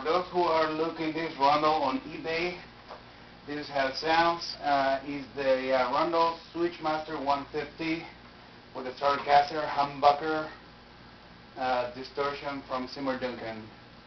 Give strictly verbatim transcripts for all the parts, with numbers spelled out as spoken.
those who are looking this Randall on eBay, this is how it sounds. Uh, is the uh, Randall Switchmaster one fifty with a Starcaster humbucker uh, distortion from Seymour Duncan.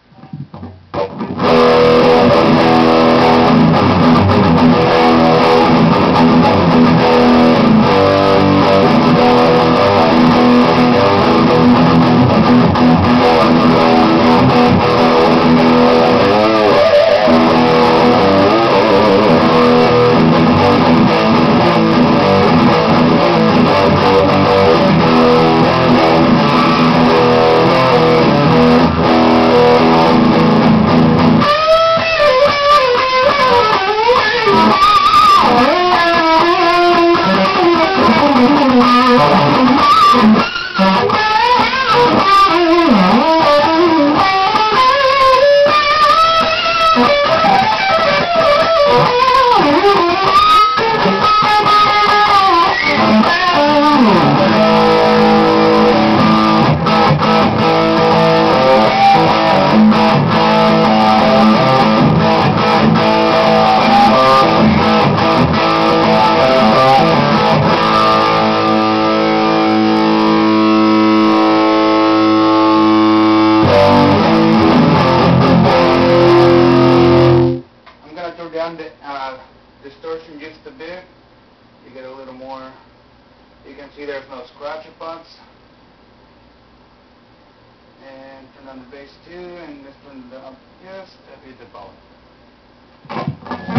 The uh, distortion just a bit. You get a little more. You can see there's no scratch spots. And turn on the bass too, and just turn it up just a bit above.